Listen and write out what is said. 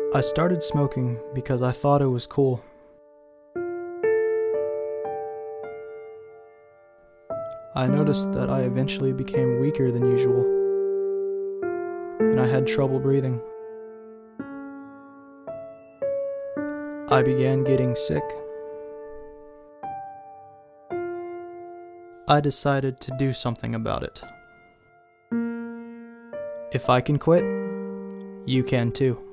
I started smoking because I thought it was cool. I noticed that I eventually became weaker than usual, and I had trouble breathing. I began getting sick. I decided to do something about it. If I can quit, you can too.